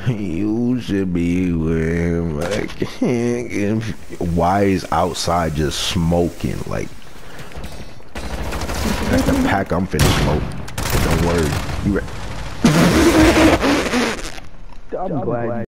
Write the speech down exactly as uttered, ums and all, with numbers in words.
You should be with him. I can't get him. Why is outside just smoking? Like, that's the pack I'm finna smoke. But don't worry. You re I'm glad.